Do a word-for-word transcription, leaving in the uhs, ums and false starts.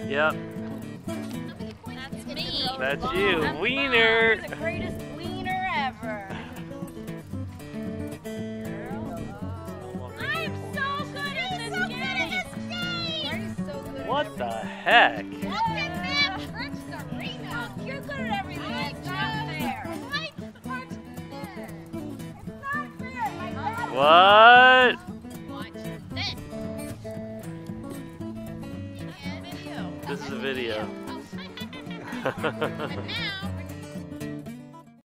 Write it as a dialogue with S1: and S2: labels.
S1: Yep.
S2: That's me.
S1: That's you.
S2: That's
S1: Wiener.
S2: Mom. You're the greatest wiener ever. I'm so good at this so game. Good at this game. Why are you so good
S1: What
S2: at
S1: the heck?
S2: Look at that trick, Serena. You're good at everything. It's not fair. I like the parts fair. It's not fair. My dad.
S1: What?
S2: Watch this. And video.
S1: This is a video.
S2: But now.